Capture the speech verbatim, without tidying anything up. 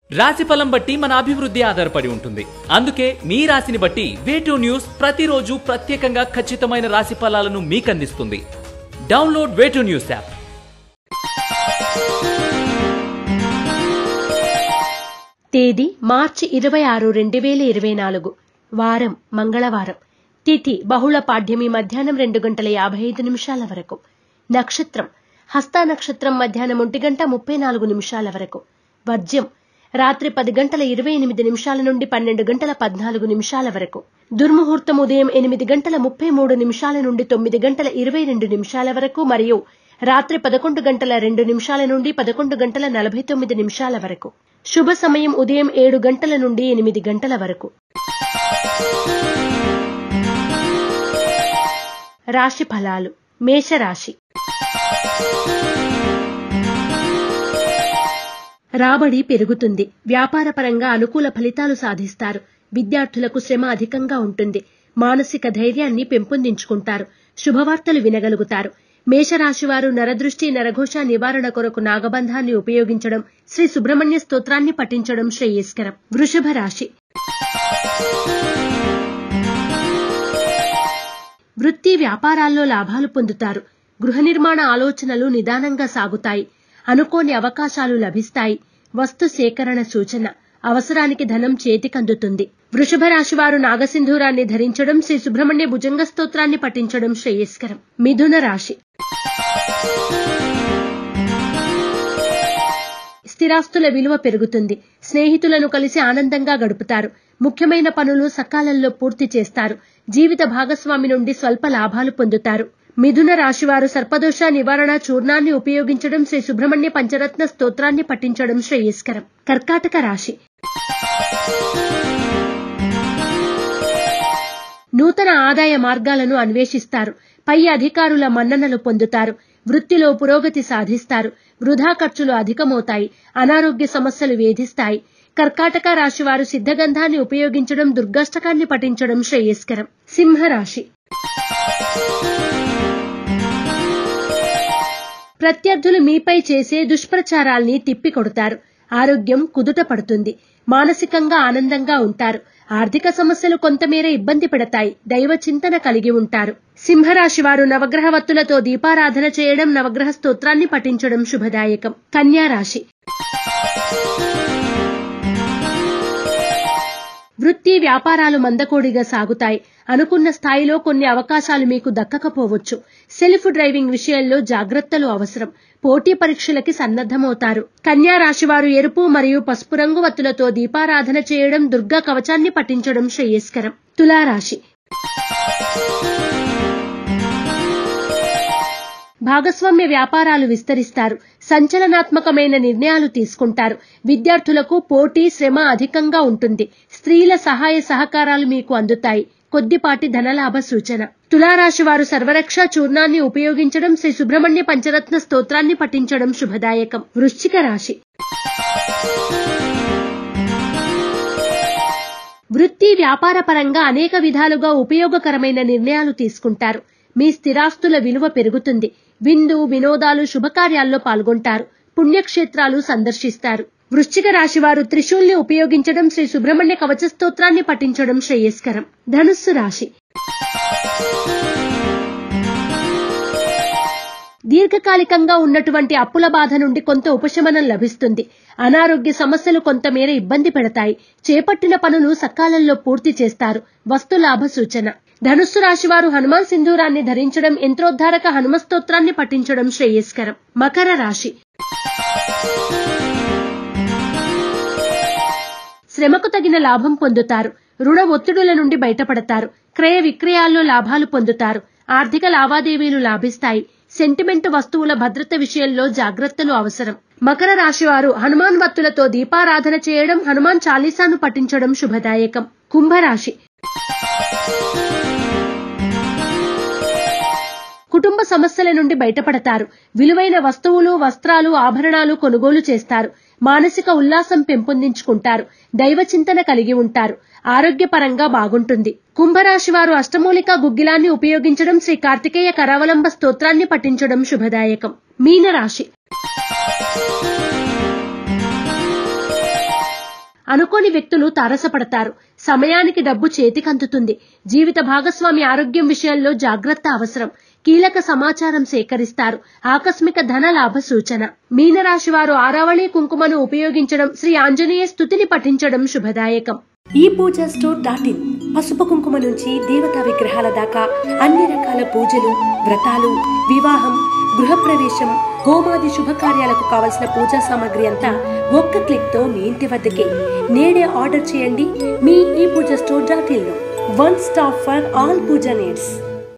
రాశిఫలం బట్టి మన అభివృద్ధి ఆధారపడి ఉంటుంది. అందుకే మీ రాశిని బట్టి వేటూ న్యూస్ ప్రతిరోజు ప్రత్యేకంగా ఖచ్చితమైన రాశి ఫలాలను మీకు అందిస్తుంది. Download way two news app. తేదీ మార్చి ఇరవై ఆరు రెండు వేల ఇరవై నాలుగు వారం మంగళవారం. తిథి బహుళ పాడ్యమి మధ్యాహ్నం రెండు గంటల యాభై ఐదు నిమిషాల వరకు. నక్షత్రం హస్త నక్షత్రం మధ్యాహ్నం ఒంటి గంట ముప్పై నాలుగు నిమిషాల వరకు. వర్జ్యం రాత్రి పది గంటల ఇరవై ఎనిమిది నిమిషాల నుండి పన్నెండు గంటల పద్నాలుగు నిమిషాల వరకు. దుర్ముహూర్తం ఉదయం ఎనిమిది గంటల ముప్పై మూడు నిమిషాల నుండి తొమ్మిది గంటల ఇరవై రెండు నిమిషాల వరకు మరియు రాత్రి పదకొండు గంటల రెండు నిమిషాల నుండి పదకొండు గంటల నలభై తొమ్మిది నిమిషాల వరకు. శుభ సమయం ఉదయం ఏడు గంటల నుండి ఎనిమిది గంటల వరకు. రాశి ఫలాలు. మేషరాశి. రాబడి పెరుగుతుంది. వ్యాపారపరంగా అనుకూల ఫలితాలు సాధిస్తారు. విద్యార్థులకు శ్రమ అధికంగా ఉంటుంది. మానసిక ధైర్యాన్ని పెంపొందించుకుంటారు. శుభవార్తలు వినగలుగుతారు. మేషరాశివారు నరదృష్టి నరఘోష నివారణ కొరకు నాగబంధాన్ని ఉపయోగించడం, శ్రీ సుబ్రహ్మణ్య స్తోత్రాన్ని పఠించడం శ్రేయస్కరం. వృషభ రాశి. వృత్తి వ్యాపారాల్లో లాభాలు పొందుతారు. గృహ నిర్మాణ ఆలోచనలు నిదానంగా సాగుతాయి. అనుకోని అవకాశాలు లభిస్తాయి. వస్తు సేకరణ సూచన. అవసరానికి ధనం చేతికందుతుంది. వృషభ రాశివారు నాగసింధూరాన్ని ధరించడం, శ్రీ సుబ్రహ్మణ్య భుజంగ స్తోత్రాన్ని పఠించడం శ్రేయస్కరం. మిథున రాశి. స్థిరాస్తుల విలువ పెరుగుతుంది. స్నేహితులను కలిసి ఆనందంగా గడుపుతారు. ముఖ్యమైన పనులు సకాలంలో పూర్తి చేస్తారు. జీవిత భాగస్వామి నుండి స్వల్ప లాభాలు పొందుతారు. మిథున రాశివారు సర్పదోష నివారణ చూర్ణాన్ని ఉపయోగించడం, శ్రీ సుబ్రహ్మణ్య పంచరత్న స్తోత్రాన్ని పఠించడం శ్రేయస్కరం. కర్కాటక రాశి. నూతన ఆదాయ మార్గాలను అన్వేషిస్తారు. పై అధికారుల మన్ననలు పొందుతారు. వృత్తిలో పురోగతి సాధిస్తారు. వృధా ఖర్చులు అధికమవుతాయి. అనారోగ్య సమస్యలు వేధిస్తాయి. కర్కాటక రాశివారు సిద్ధగంధాన్ని ఉపయోగించడం, దుర్గాష్టకాన్ని పఠించడం శ్రేయస్కరం. సింహరాశి. ప్రత్యర్థులు మీపై చేసే దుష్ప్రచారాల్ని తిప్పికొడతారు. ఆరోగ్యం కుదుట పడుతుంది. మానసికంగా ఆనందంగా ఉంటారు. ఆర్థిక సమస్యలు కొంతమేర ఇబ్బంది పెడతాయి. దైవ చింతన కలిగి ఉంటారు. సింహరాశి వారు నవగ్రహ వత్తులతో దీపారాధన చేయడం, నవగ్రహ స్తోత్రాన్ని పఠించడం శుభదాయకం. కన్యా రాశి. వృత్తి వ్యాపారాలు మందకోడిగా సాగుతాయి. అనుకున్న స్థాయిలో కొన్ని అవకాశాలు మీకు దక్కకపోవచ్చు. సెల్ఫ్ డ్రైవింగ్ విషయంలో జాగ్రత్తలు అవసరం. పోటీ పరీక్షలకి సన్నద్ధమవుతారు. కన్యా రాశివారు ఎరుపు మరియు పసుపు రంగు వత్తులతో దీపారాధన చేయడం, దుర్గా కవచాన్ని పఠించడం శ్రేయస్కరం. తులారాశి. భాగస్వామ్య వ్యాపారాలు విస్తరిస్తారు. సంచలనాత్మకమైన నిర్ణయాలు తీసుకుంటారు. విద్యార్థులకు పోటీ శ్రమ అధికంగా ఉంటుంది. స్త్రీల సహాయ సహకారాలు మీకు అందుతాయి. కొద్దిపాటి ధనలాభ సూచన. తులారాశి వారు సర్వరక్ష చూర్ణాన్ని ఉపయోగించడం, శ్రీ సుబ్రహ్మణ్య పంచరత్న స్తోత్రాన్ని పఠించడం శుభదాయకం. వృశ్చిక రాశి. వృత్తి వ్యాపార పరంగా అనేక విధాలుగా ఉపయోగకరమైన నిర్ణయాలు తీసుకుంటారు. మీ స్థిరాస్తుల విలువ పెరుగుతుంది. విందు వినోదాలు శుభకార్యాల్లో పాల్గొంటారు. పుణ్యక్షేత్రాలు సందర్శిస్తారు. వృశ్చిక రాశివారు త్రిశూల్ని ఉపయోగించడం, శ్రీ సుబ్రహ్మణ్య కవచ స్తోత్రాన్ని పఠించడం శ్రేయస్కరం. ధనుస్సు రాశి. దీర్ఘకాలికంగా ఉన్నటువంటి అప్పుల బాధ నుండి కొంత ఉపశమనం లభిస్తుంది. అనారోగ్య సమస్యలు కొంతమేర ఇబ్బంది పెడతాయి. చేపట్టిన పనులు సకాలంలో పూర్తి చేస్తారు. వస్తులాభ సూచన. ధనుస్సు రాశివారు హనుమాన్ సింధూరాన్ని ధరించడం, యంత్రోద్ధారక హనుమ స్తోత్రాన్ని పఠించడం శ్రేయస్కరం. మకర రాశి. శ్రమకు తగిన లాభం పొందుతారు. రుణ ఒత్తిడుల నుండి బయటపడతారు. క్రయ విక్రయాల్లో లాభాలు పొందుతారు. ఆర్థిక లావాదేవీలు లాభిస్తాయి. సెంటిమెంట్ వస్తువుల భద్రత విషయంలో జాగ్రత్తలు అవసరం. మకర రాశివారు హనుమాన్ వత్తులతో దీపారాధన చేయడం, హనుమాన్ చాలీసాను పఠించడం శుభదాయకం. కుంభరాశి. కుటుంబ సమస్యల నుండి బయటపడతారు. విలువైన వస్తువులు, వస్త్రాలు, ఆభరణాలు కొనుగోలు చేస్తారు. మానసిక ఉల్లాసం పెంపొందించుకుంటారు. దైవ చింతన కలిగి ఉంటారు. ఆరోగ్యపరంగా బాగుంటుంది. కుంభరాశి వారు అష్టమూలికా గుగ్గిలాన్ని ఉపయోగించడం, శ్రీ కార్తికేయ కరావలంబ స్తోత్రాన్ని పఠించడం శుభదాయకం. మీనరాశి. అనుకోని వ్యక్తులు తారసపడతారు. సమయానికి డబ్బు చేతికందుతుంది. జీవిత భాగస్వామి ఆరోగ్యం విషయంలో జాగ్రత్త అవసరం. కీలక సమాచారం సేకరిస్తారు. ఆకస్మిక ధన లాభ సూచన. మీనరాశి వారు ఆరావళి కుంకుమను ఉపయోగించడం, శ్రీ ఆంజనేయ స్తుతిని పఠించడం శుభదాయకం. ఈ పూజా స్టోర్ డాట్ ఇన్ పసుపు కుంకుమ నుంచి దేవతా విగ్రహాల దాకా అన్ని రకాల పూజలు, వ్రతాలు, వివాహం, గృహప్రవేశం, హోమాది శుభకార్యాలకు కావలసిన పూజా సామాగ్రి అంతా ఒక్క క్లిక్ తో మీ ఇంటి వద్దకే. నేడే ఆర్డర్ చేయండి మీ ఈ పూజా స్టోర్ డాట్ ఇన్ లో. One stop for all puja needs.